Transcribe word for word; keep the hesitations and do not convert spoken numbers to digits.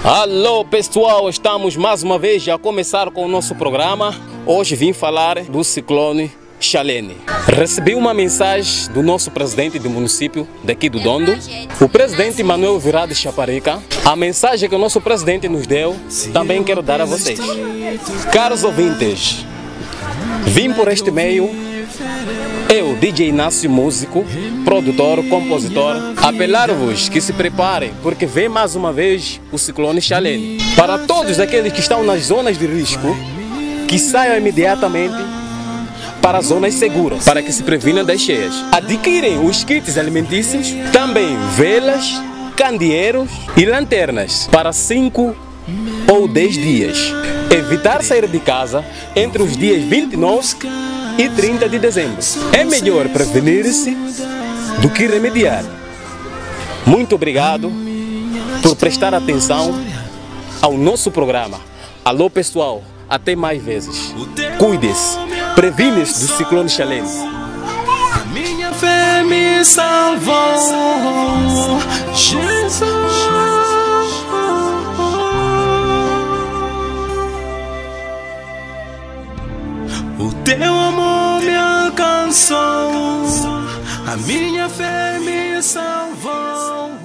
Alô pessoal, estamos mais uma vez a começar com o nosso programa. Hoje vim falar do ciclone Chalene. Recebi uma mensagem do nosso presidente do município daqui do Dondo, o presidente Manuel Virado Chaparica. A mensagem que o nosso presidente nos deu, também quero dar a vocês. Caros ouvintes, vim por este meio, eu, D J Inácio, músico, produtor, compositor, apelar-vos que se preparem, porque vem mais uma vez o ciclone Chalene. Para todos aqueles que estão nas zonas de risco, que saiam imediatamente para as zonas seguras, para que se previnam das cheias. Adquirem os kits alimentícios, também velas, candeeiros e lanternas para cinco ou dez dias. Evitar sair de casa entre os dias vinte e nove e trinta de dezembro. É melhor prevenir-se do que remediar. Muito obrigado por prestar atenção ao nosso programa. Alô pessoal, até mais vezes. Cuide-se, previne-se do ciclone Chalene. A minha fé me salvou, Jesus. O teu amor me alcançou, a minha fé me salvou.